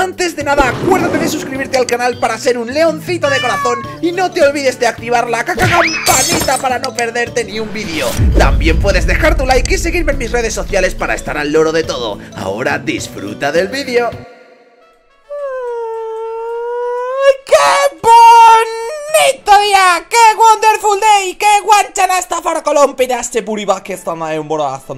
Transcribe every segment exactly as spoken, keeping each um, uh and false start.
Antes de nada, acuérdate de suscribirte al canal para ser un leoncito de corazón y no te olvides de activar la caca campanita para no perderte ni un vídeo. También puedes dejar tu like y seguirme en mis redes sociales para estar al loro de todo. Ahora disfruta del vídeo. ¡Qué bonito día! ¡Qué wonderful day! ¡Qué guanchana esta farcolón! Piraste puriba que está en borazo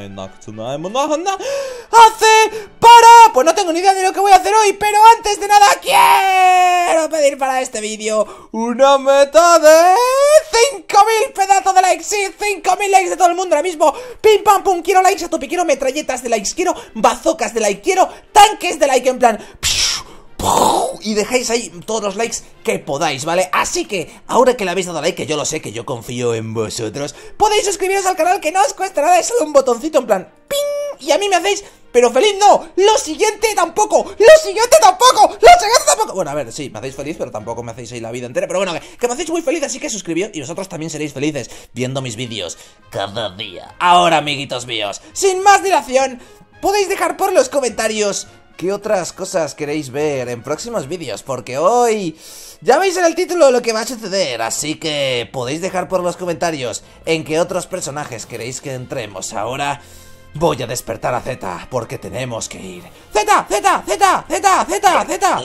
hace para... Pues no tengo ni idea de lo que voy a hacer hoy, pero antes de nada quiero pedir para este vídeo una meta de cinco mil pedazos de likes. Sí, cinco mil likes de todo el mundo ahora mismo. Pim pam pum, quiero likes a tope, quiero metralletas de likes, quiero bazocas de like, quiero tanques de like en plan... Y dejáis ahí todos los likes que podáis, ¿vale? Así que, ahora que le habéis dado like, que yo lo sé, que yo confío en vosotros, podéis suscribiros al canal, que no os cuesta nada, es solo un botoncito en plan ¡ping! Y a mí me hacéis, pero feliz no, lo siguiente tampoco, lo siguiente tampoco, lo siguiente tampoco. Bueno, a ver, sí, me hacéis feliz, pero tampoco me hacéis ahí la vida entera. Pero bueno, que, que me hacéis muy feliz, así que suscribíos y vosotros también seréis felices viendo mis vídeos cada día. Ahora, amiguitos míos, sin más dilación, podéis dejar por los comentarios ¿qué otras cosas queréis ver en próximos vídeos? Porque hoy ya veis en el título lo que va a suceder, así que podéis dejar por los comentarios en qué otros personajes queréis que entremos. Ahora voy a despertar a Z, porque tenemos que ir. ¡Z! ¡Z! ¡Z! ¡Z! ¡Z! ¡Z!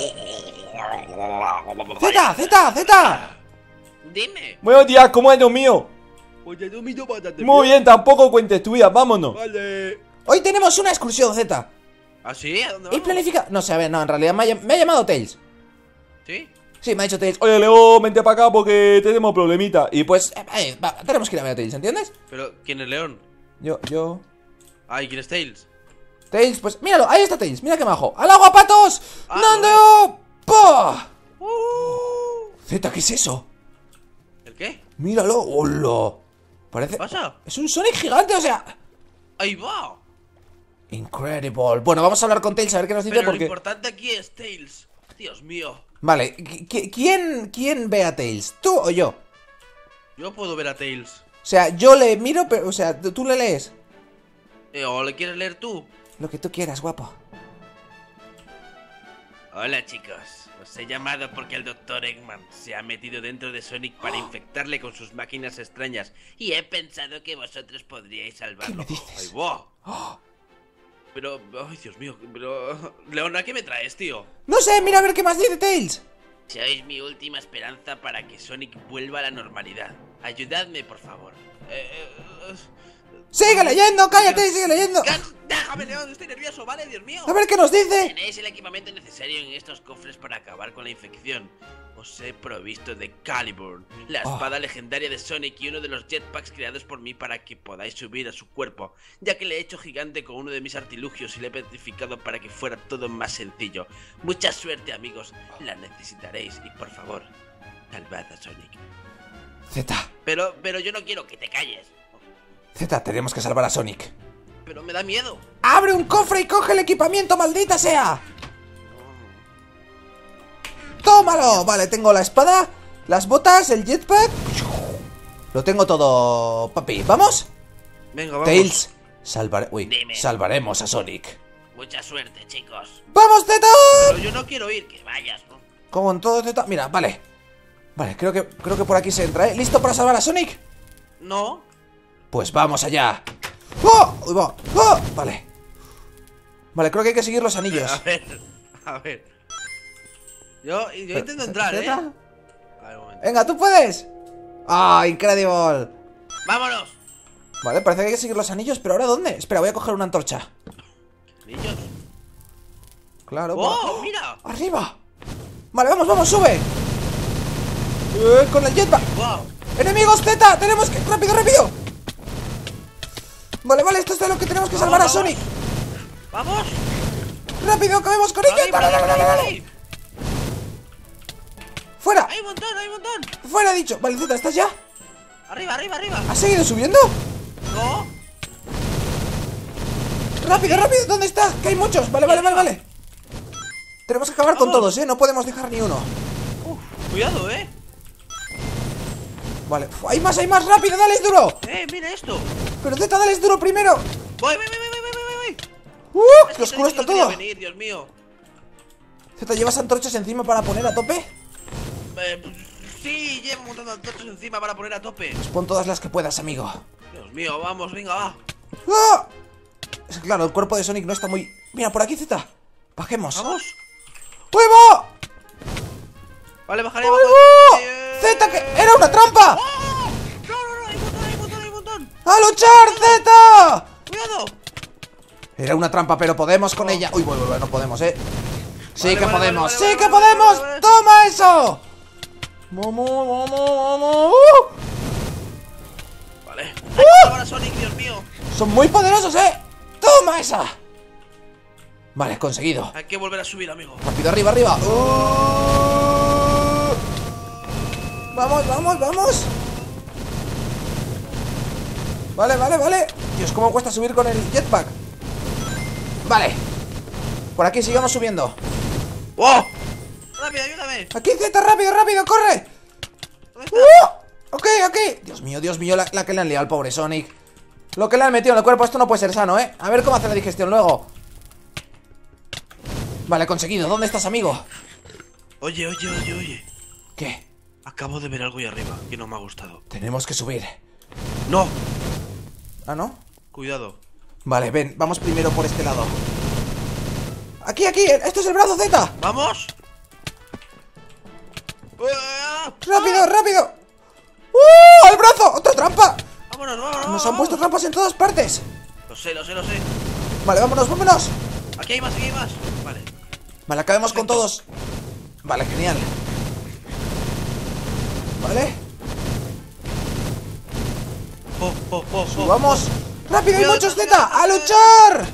¡Z! ¡Z! ¡Z! Dime. Buenos días, ¿cómo es lo mío? Oye, no me dio bastante Muy bien, tampoco cuentes tu vida, vámonos. Vale. Hoy tenemos una excursión, Z. ¿Ah, sí? ¿A dónde Y vamos? planifica... No sé, a ver, no, en realidad me ha, llam- me ha llamado Tails. ¿Sí? Sí, me ha dicho Tails, oye Leo, vente para acá porque tenemos problemita. Y pues, eh, eh, va, tenemos que ir a ver a Tails, ¿entiendes? Pero, ¿quién es León? Yo, yo... Ah, ¿y quién es Tails? Tails, pues, míralo, ahí está Tails, mira que majo. ¡Al agua, patos! Ah, ¡Nandeo! ¡Pah! Uh, Zeta, ¿qué es eso? ¿El qué? Míralo, hola. Parece... ¿Qué pasa? Es un Sonic gigante, o sea... ¡Ahí va! Incredible. Bueno, vamos a hablar con Tails a ver qué nos dice Pero porque... lo importante aquí es Tails. Dios mío. Vale, ¿qui- qui- ¿quién, ¿quién ve a Tails? ¿Tú o yo? Yo puedo ver a Tails. O sea, yo le miro, pero... O sea, tú le lees Eh, ¿O le quieres leer tú? lo que tú quieras, guapo. Hola, chicos. Os he llamado porque el doctor Eggman se ha metido dentro de Sonic para infectarle con sus máquinas extrañas. Y he pensado que vosotros podríais salvarlo. ¿Qué me dices? ¡Ahí va! Pero, ay, Dios mío, pero... Leona, ¿qué me traes, tío? No sé, mira a ver qué más dice Tails. Sois mi última esperanza para que Sonic vuelva a la normalidad. Ayudadme, por favor. Eh, eh, Sigue leyendo, cállate y sigue leyendo. Gats, déjame, León, estoy nervioso, ¿vale? Dios mío. A ver qué nos dice. Tenéis el equipamiento necesario en estos cofres para acabar con la infección. Os he provisto de Calibur, la Oh. espada legendaria de Sonic y uno de los jetpacks creados por mí para que podáis subir a su cuerpo, ya que le he hecho gigante con uno de mis artilugios y le he petrificado para que fuera todo más sencillo. Mucha suerte, amigos, la necesitaréis y por favor, salvad a Sonic. Z, Pero, pero yo no quiero que te calles. Z, tenemos que salvar a Sonic. Pero me da miedo. ¡Abre un cofre y coge el equipamiento, maldita sea! ¡Tómalo! Vale, tengo la espada, las botas, el jetpack. Lo tengo todo, papi. ¿Vamos? Venga, vamos. Tails, salvare... Uy, Dime. salvaremos a Sonic. Mucha suerte, chicos. ¡Vamos, Z! Pero yo no quiero ir, que vayas, ¿no? Como en todo Z... Mira, vale. Vale, creo que, creo que por aquí se entra, ¿eh? ¿Listo para salvar a Sonic? No. Pues vamos allá. ¡Oh! Uy, va. ¡Oh! Vale. Vale, creo que hay que seguir los anillos. A ver, a ver. Yo, yo intento entrar, ¿Zeta? ¿eh? A ver, un momento. Venga, tú puedes. ¡Ah, increíble! ¡Vámonos! Vale, parece que hay que seguir los anillos, pero ¿ahora dónde? Espera, voy a coger una antorcha. Niños. Claro. ¡Oh, va- mira! ¡Arriba! Vale, vamos, vamos, sube. Eh, con el jetpack. ¡Wow! ¡Enemigos, Z! ¡Tenemos que... ¡Rápido, rápido! Vale, vale, esto es de lo que tenemos que salvar a Vamos, vamos. Sonic. ¡Vamos! ¡Rápido, acabemos con ello! ¡Ahí, ¡Dale, dale, dale, dale! ahí! ¡Fuera! ¡Hay un montón, hay un montón! ¡Fuera, dicho! Vale, Z, ¿estás ya? ¡Arriba, arriba, arriba! ¿Has seguido subiendo? ¡No! ¡Rápido, rápido! ¿Dónde estás? Que hay muchos. Vale, vale, vale, vale. Tenemos que acabar con Vamos. todos, ¿eh? No podemos dejar ni uno. Uf, cuidado, ¿eh? Vale. Uf, hay más, hay más. ¡Rápido, dales duro! ¡Eh, mira esto! Pero Z, dales duro primero. ¡Voy, voy, voy, voy, voy, voy, voy! ¡Uh! Es ¡Qué oscuro te está dije que no todo! quería venir, Dios mío! Z, ¿llevas antorchas encima para poner a tope? Eh, sí, llevo un montón de antorchas encima para poner a tope. Pues pon todas las que puedas, amigo. Dios mío, vamos, venga, va. ¡Ah! Es que claro, el cuerpo de Sonic no está muy... Mira, por aquí, Z. Bajemos. Vamos. ¡Huevo! Vale, bajaré. ¡Huevo! Z, que era una trampa. ¡Oh! No, no, no, hay un montón, hay un montón, hay un montón. ¡A luchar, Z! Cuidado. Era una trampa, pero podemos con ella. Uy, bueno, bueno, no podemos, eh. Sí Vale, que vale, podemos, vale, sí vale, que vale, podemos. vale, vale. ¡Toma eso! Vamos, vamos, vamos. ¡Uh! Vale. ¡Uh! Ahora Sonic, Dios mío. Son muy poderosos, eh. ¡Toma esa! Vale, conseguido. Hay que volver a subir, amigo. Rápido, arriba, arriba. ¡Uh! Vamos, vamos, vamos. Vale, vale, vale. Dios, cómo cuesta subir con el jetpack. Vale. Por aquí sigamos subiendo. ¡Wow! ¡Rápido, ayúdame! Aquí, Z, rápido, rápido, corre. ¿Dónde está? ¡Uh! Ok, ok. Dios mío, Dios mío, la, la que le han liado al pobre Sonic. Lo que le han metido en el cuerpo, esto no puede ser sano, ¿eh? A ver cómo hace la digestión luego. Vale, conseguido. ¿Dónde estás, amigo? Oye, oye, oye, oye. ¿Qué? Acabo de ver algo ahí arriba que no me ha gustado. Tenemos que subir. ¡No! ¿Ah, no? Cuidado. Vale, ven, vamos primero por este lado. Aquí, aquí, esto es el brazo, Z. ¡Vamos! ¡Ah! ¡Rápido, rápido! ¡Uh! ¡El brazo! ¡Otra trampa! ¡Vámonos, vámonos! Nos han puesto trampas en todas partes. Lo sé, lo sé, lo sé. Vale, vámonos, vámonos. Aquí hay más, aquí hay más. Vale. Vale, acabemos con Perfecto. todos. Vale, genial. Vale, Oh, oh, oh, oh. vamos. ¡Rápido, hay Cuidado, muchos, cuidado, Z! ¡A cuidado. luchar!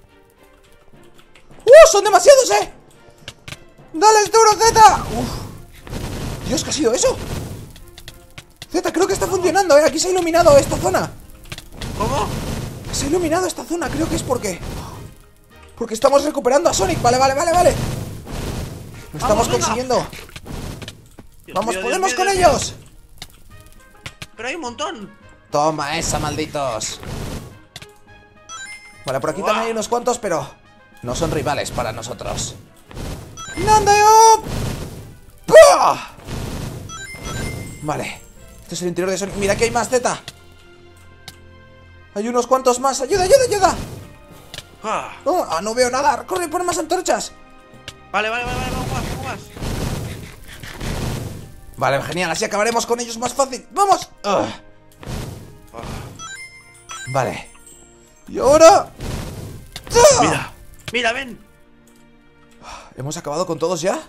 ¡Uh! ¡Son demasiados, eh! ¡Dale duro, Z! ¡Uf! Dios, ¿qué ha sido eso? Z, creo que está funcionando, eh. Aquí se ha iluminado esta zona. ¿Cómo? Se ha iluminado esta zona, creo que es porque... Porque estamos recuperando a Sonic. Vale, vale, vale, vale. Lo estamos Vamos, venga. consiguiendo. Dios Vamos, mío, Dios podemos mío, con Dios mío. ellos. Pero hay un montón. Toma esa, malditos. Vale, por aquí Uah. también hay unos cuantos, pero no son rivales para nosotros. ¡Nandeo! ¡Pah! Vale, este es el interior de Sonic. Mira que hay más, Z. Hay unos cuantos más. ¡Ayuda, ayuda, ayuda! Ah. Oh, ah, no veo nada. Corre, pon más antorchas. Vale, vale, vale, vale, vamos más, vamos más. Vale, genial, así acabaremos con ellos más fácil. ¡Vamos! Ugh. Vale. Y ahora... ¡Ah! Mira, mira, ven. ¿Hemos acabado con todos ya?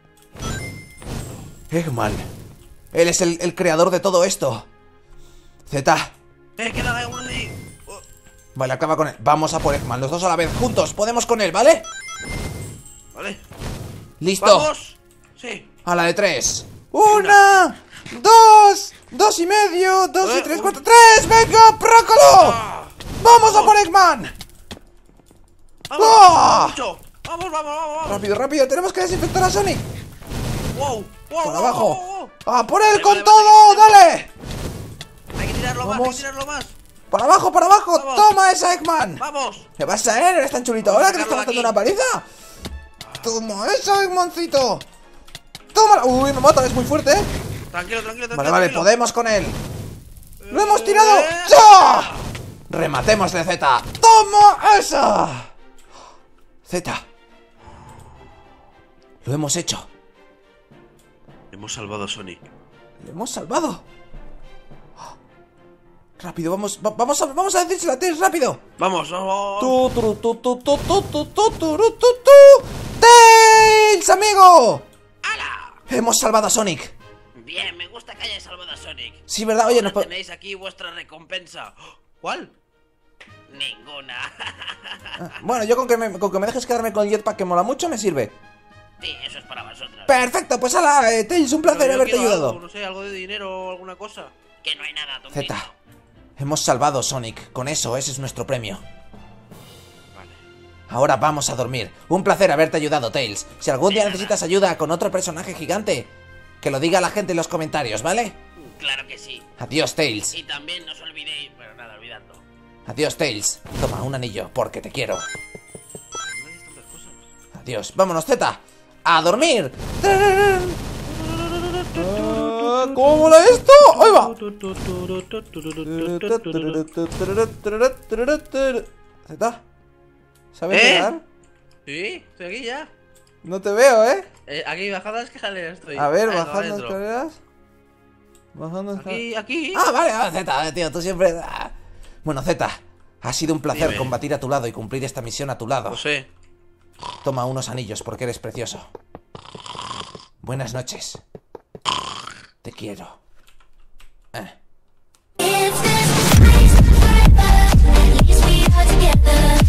Eggman. Él es el, el creador de todo esto. Z. Eh, queda ahí uno ahí. Oh. Vale, acaba con él. Vamos a por Eggman, los dos a la vez, juntos. Podemos con él, ¿vale? Vale. ¡Listo! ¡Vamos! Sí. A la de tres. ¡Una! ¡Dos! ¡Dos y medio! ¡Dos Eh, y tres! un- ¡Cuatro! ¡Tres! ¡Venga, brócolo! Ah. ¡Vamos a por Eggman! ¡Vamos! ¡Ah! Mucho. ¡Vamos, vamos, vamos, vamos! Rápido, rápido, tenemos que desinfectar a Sonic. ¡Wow! ¡Wow! Por wow, abajo. wow, wow, wow. ¡A por él Vale, con vale, todo! vale, ¡Dale! Hay que tirarlo más, hay Vamos. que tirarlo más. ¡Para abajo, para abajo! Vamos. ¡Toma esa, Eggman! ¡Vamos! ¿Qué pasa, eh? ¿Eres tan chulito Vamos a ahora que te estamos sacarlo dando de una paliza? ¡Toma esa, Eggmancito! ¡Tómala! ¡Uy, me mata! Es muy fuerte, ¿eh? Tranquilo, tranquilo, tranquilo. Vale, vale, tranquilo. podemos con él. ¡Lo hemos tirado! Eh. ¡Ya! ¡Rematémosle, Z! ¡Toma esa! Z. Lo hemos hecho. Hemos salvado a Sonic. ¡Le hemos salvado! Rápido, vamos, va- vamos a, vamos a decírselo a Tails, rápido. Vamos, vamos. Tu, tu, tu, tu, tu, tu, tu, tu, tu, tu, tu. ¡Tails, amigo! ¡Hala! Hemos salvado a Sonic. Bien, me gusta que hayáis salvado a Sonic. Sí, ¿verdad? Oye, Ahora nos po- tenéis aquí vuestra recompensa. ¿Cuál? Ninguna. Bueno, yo con que, me, con que me dejes quedarme con el jetpack que mola mucho me sirve. Sí, eso es para vosotros. Perfecto, pues hala, eh, Tails, un placer Pero yo haberte quiero ayudado. algo, no sé, algo de dinero o alguna cosa. Que no hay nada, tontito. Z, hemos salvado a Sonic. Con eso, ese es nuestro premio. Vale. Ahora vamos a dormir. Un placer haberte ayudado, Tails. Si algún De día nada. necesitas ayuda con otro personaje gigante, que lo diga la gente en los comentarios, ¿vale? Claro que sí. Adiós, Tails. Y también no os olvidéis, pero nada, olvidadlo. Adiós, Tails. Toma un anillo, porque te quiero. No hay tantas cosas. Adiós. Vámonos, Z. a dormir. Ah, ¿Cómo mola esto? ¡Ahí va! ¿Zeta? ¿Sabes ¿Eh? llegar? Sí, estoy aquí ya. No te veo, ¿eh? eh Aquí, bajando las escaleras estoy. A ver, Venga, bajando adentro. escaleras. Bajando escaleras. Aquí, aquí. Ah, vale, vale, Zeta, tío, tú siempre... Ah. Bueno, Zeta, ha sido un placer Dime. combatir a tu lado y cumplir esta misión a tu lado. Lo sé. Toma unos anillos porque eres precioso. Buenas noches. Te quiero. Eh. If this place is forever, at least we are together.